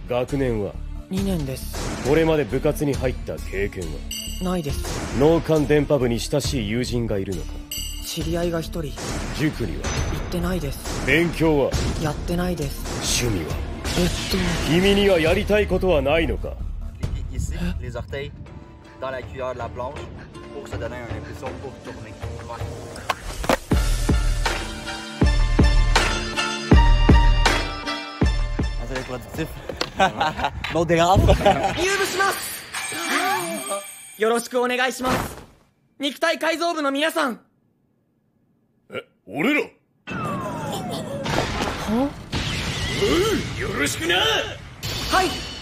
学年は 2年です。 これまで部活に入った経験はないです。 脳幹電波部に親しい友人がいるのか？ 知り合いが1人。 塾には行ってないです。 勉強はやってないです。 趣味は君にはやりたいことはないのか？ Ici, les orteils dans la cuillère de la planche pour se donner une impulsion pour tourner. Ouais. C'est productif. L'autre dérape. 入部します。よろしくお願いします。肉体改造部の皆さん。 俺らよろしくな。 はい。